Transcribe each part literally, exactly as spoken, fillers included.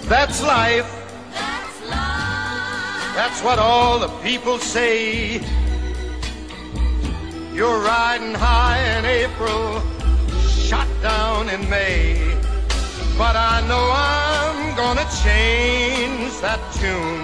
That's life. That's life. That's what all the people say. You're riding high in April, shot down in May. But I know I'm gonna change that tune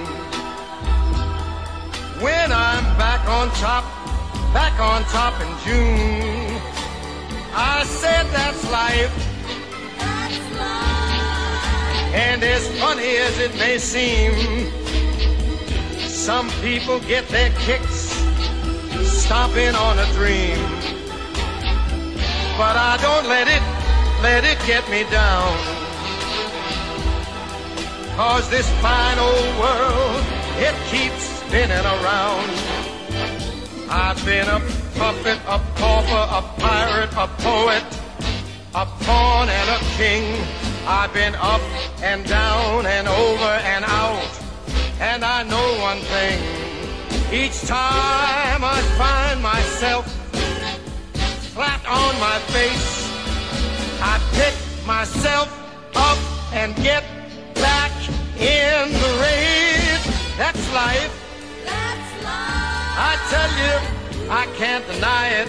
when I'm back on top, back on top in June. I said that's life. That's life. And as funny as it may seem, some people get their kicks stomping on a dream. But I don't let it, let it get me down. 'Cause this fine old world, it keeps spinning around. I've been a puppet, a pauper, a pirate, a poet, a pawn and a king. I've been up and down and over and out. And I know one thing, each time I find myself flat on my face, I pick myself up and get back in the race. That's life. That's life. I tell you, I can't deny it.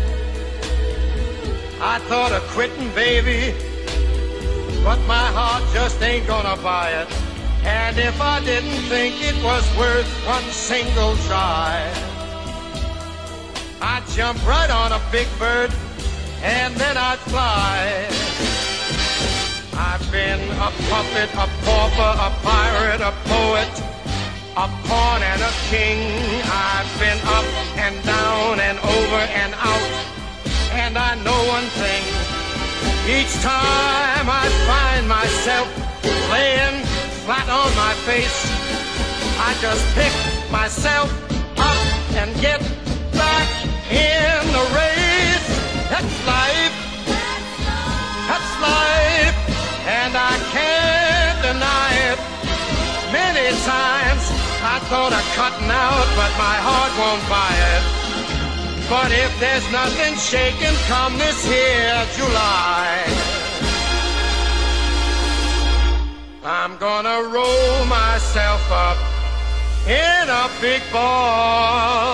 I thought of quitting, baby, but my heart just ain't gonna buy it. And if I didn't think it was worth one single try, I'd jump right on a big bird and then I'd fly. I've been a puppet, a pauper, a pirate, a poet, a pawn and a king. I've been up and down and over and out. And I know one thing, each time I find myself laying flat on my face, I just pick myself up and get back in the race. That's life. That's life. That's life. And I can't deny it. Many times I thought of cutting out, but my heart won't buy it. But if there's nothing shaking come this here July, I'm gonna roll myself up in a big ball